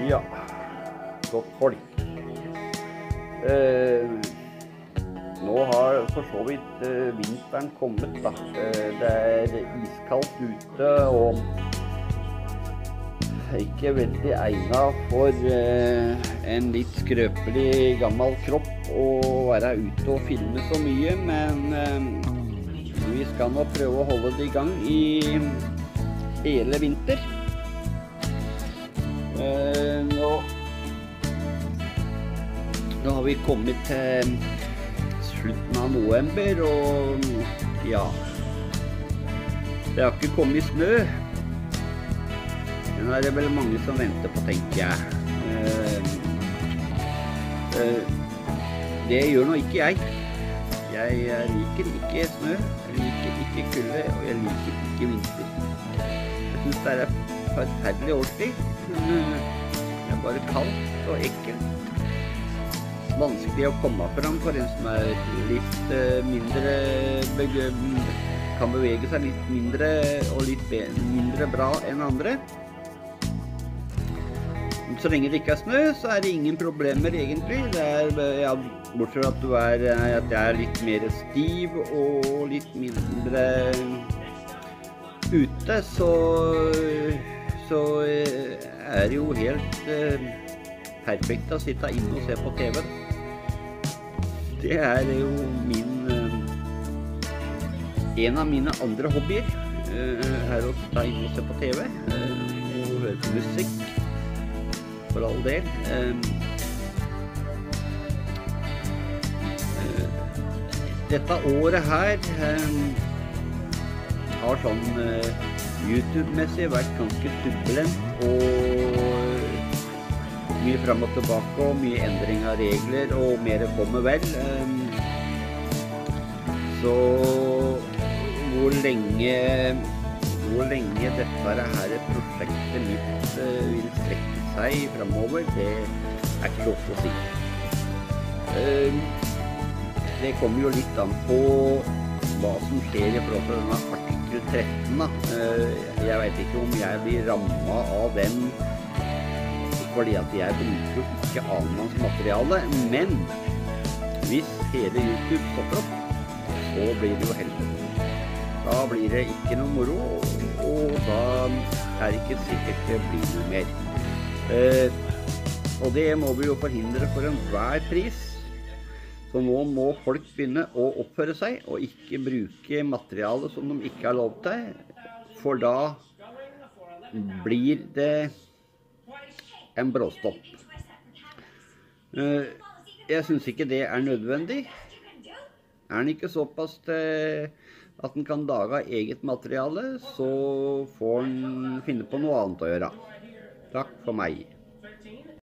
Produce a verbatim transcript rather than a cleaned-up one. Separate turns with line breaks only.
Ja, godt folk. Eh, nå har for så vidt eh, vinteren kommet da. Eh, det er iskaldt ute og ikke veldig egnet for eh, en litt skrøpelig gammel kropp å være ute og filme så mye, men eh, vi skal nå prøve å holde det i gang i hele vinter. Uh, nå, nå har vi kommet til slutten av november, og ja, det har ikke kommet snø. Den er det vel mange som venter på, tenker jeg. Uh, uh, det gjør nå ikke jeg. Jeg, jeg liker ikke snø, jeg liker ikke kulde, og jeg liker ikke vinter. Jeg synes det er et forferdelig årstid. Det er bare kaldt og ekkelt. Vanskelig å komme fram for en som er litt mindre, kan bevege seg litt mindre og litt mindre bra enn andre. Så lenge det ikke er snø, så er det ingen problemer egentlig. Det er, ja, bortsett fra at du er, at jeg er litt mer stiv og litt mindre ute, så så er det jo helt eh, perfekt å sitte inne og se på T V. Det er jo min eh, en av mine andre hobbyer eh, er å sitte inne og se på T V eh, og høre på musikk, for all del. Eh, eh, dette året her eh, har sånn eh, YouTube-messig vært ganske turbulent og mye frem og tilbake og mye endring av regler og mer kommer vel. Så hvor lenge, hvor lenge dette her prosjektet mitt vil strekke seg fremover, det er ikke lov til å si. Det kommer jo litt an på hva som skjer i forhold til denne artikkel tretten. Da. Jeg vet ikke om jeg blir rammet av den fordi at jeg bruker ikke annenmannsmateriale, men hvis hele YouTube stopper opp, så blir det jo helvete. Da blir det ikke noe moro, og da er det ikke sikkert det blir noe mer. Og det må vi jo forhindre for enhver pris. Så nå må folk begynne å oppføre seg og ikke bruke materiale som de ikke har lov til, for da blir det en bråstopp. Jeg synes ikke det er nødvendig. Er den ikke såpass til at den kan lage eget materiale, så får den finne på noe annet å gjøre. Takk for meg.